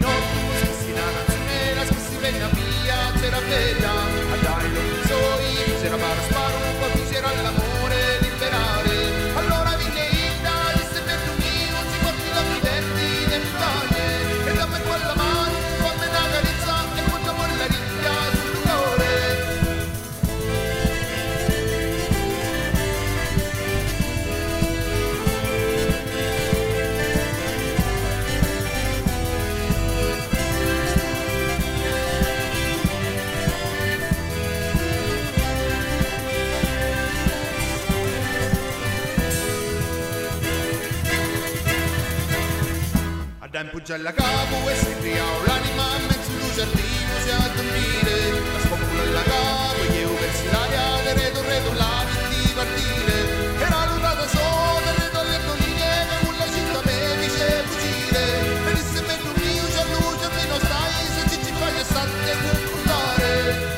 Appoggia la capo e si riao l'anima a mezzo il giardino si a dormire la scopola alla capo e io versi l'aria del redo la di partire era l'urata solo redo alle colline che con la città me dice fuggire e disse me tu mio c'è luce e non stai se ci fai e state con puntare.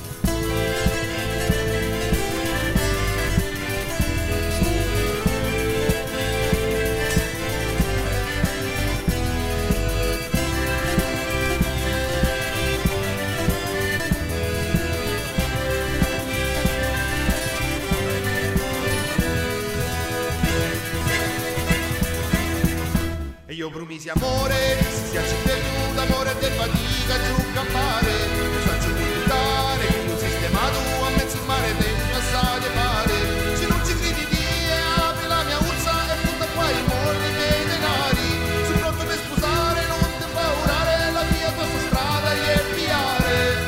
Io promisi amore, si sia cittadino d'amore e del fatica giù campare, io faccio buttare, io sistemato a mezzo il mare del passaggio pare, se non ci credi di apri la mia ursa e punta qua i molti miei denari, sono pronto per sposare, non ti paurare, la mia tua strada e piare.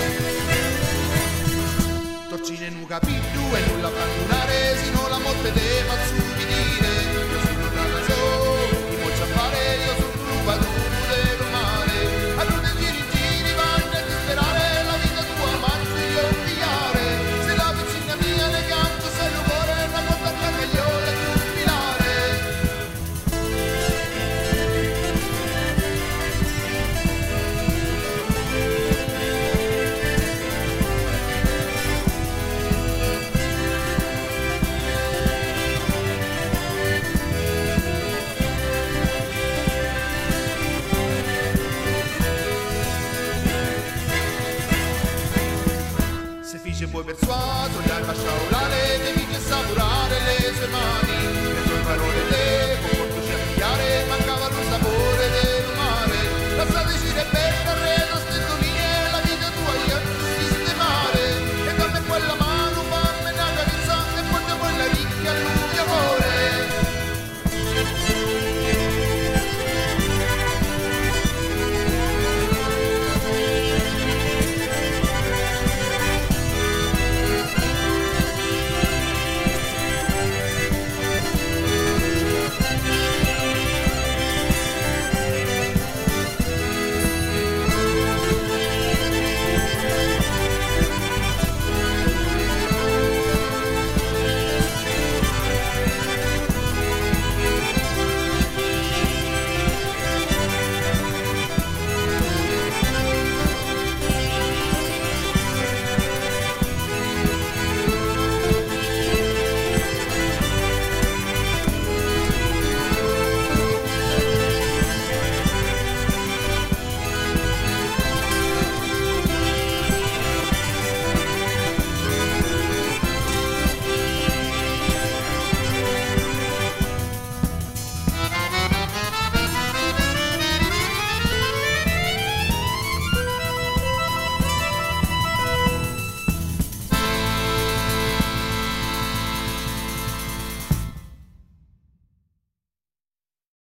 Torcine non capito e nulla abbandonare sino la morte